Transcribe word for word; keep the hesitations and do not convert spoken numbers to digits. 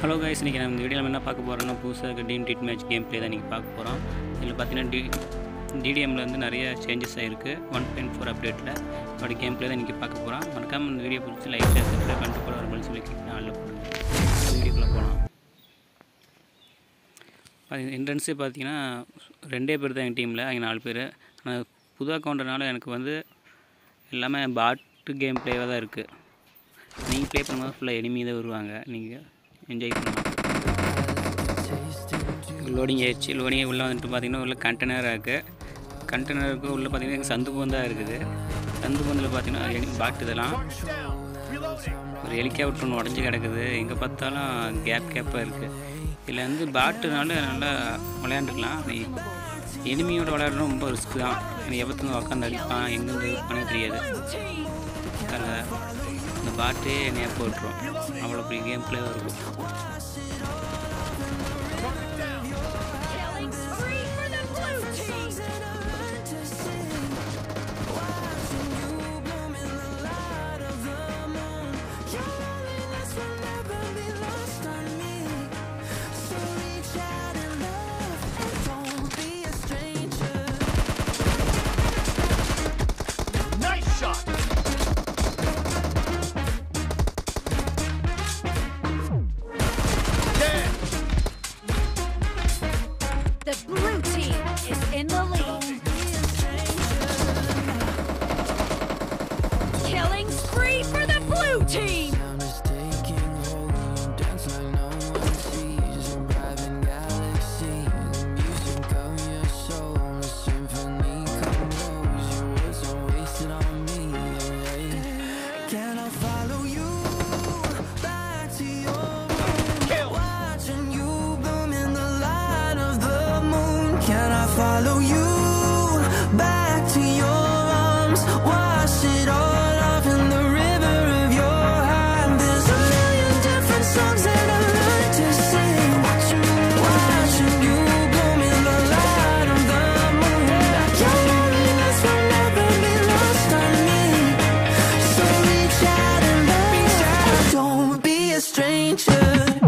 Hello guys, இன்றைக்கி நம்ம இந்த வீடியோவில் என்ன பார்க்க போகிறோம்னா புதுசாக இருக்க டீம் டீட் மேட்ச் கேம் ப்ளே தான் இன்றைக்கி பார்க்க போகிறோம். இதில் பார்த்தீங்கன்னா டி டிடிஎம்மில் வந்து நிறைய சேஞ்சஸ் ஆகிருக்கு. ஒன் பாயிண்ட் ஃபோர் அப்டேட்டில் அதோட கேம் ப்ளே தான் இன்றைக்கி பார்க்க போகிறோம். மறக்காமல் இந்த வீடியோ பிடிச்சி லைக் ஷேர் சப்ஸ்கிரைப் பண்ணிட்டு போகிற ஒரு சொல்லி கிளிக் நாளில் போடுங்க. வீடியோக்குள்ளே போகலாம். என்ட்ரன்ஸே பார்த்தீங்கன்னா ரெண்டே பேர் தான் எங்கள் டீமில், அவங்க நாலு பேர். ஆனால் புது அக்கௌண்ட்னால எனக்கு வந்து எல்லாமே பாட்டு கேம் ப்ளேவாக தான் இருக்குது. நீங்கள் ப்ளே பண்ணும்போது ஃபுல்லாக எனிமி தான் வருவாங்க, நீங்கள் என்ஜாய் பண்ணலாம். லோடிங் ஆயிடுச்சு. லோடிங் உள்ளே வந்துட்டு பார்த்திங்கன்னா உள்ள கண்டெய்னராக இருக்குது. கண்டெய்னருக்கு உள்ளே பார்த்திங்கன்னா சந்து பந்தாக இருக்குது. சந்து பந்தில் பார்த்திங்கன்னா பாட்டு இதெல்லாம் ஒரு ஹெலிகாப்டர் ஒன்று உடஞ்சி கிடக்குது. எங்கே பார்த்தாலும் கேப் கேப்பாக இருக்குது. இதில் வந்து பாட்டுனால நல்லா விளையாண்டுக்கலாம். நீ எனிமியோட விளையாடுறது ரொம்ப ரிஸ்க் தான். நீ எவ்வளோத்துங்க உட்காந்து அடிப்பான், எங்கேருந்து பண்ண தெரியாது. இந்த பாட்டே நேர் போட்டுரும். அவ்வளோ பெரிய கேம் பிளேவாக இருக்கும். The blue team is in the lead. Killing spree for the blue team. Can I follow you back to your arms? Wash it all off in the river of your heart. There's a million different songs that I learned to sing. Watching, watching you bloom in the light of the moon. Your loneliness will never be lost on me. So reach out and love. Don't be a stranger.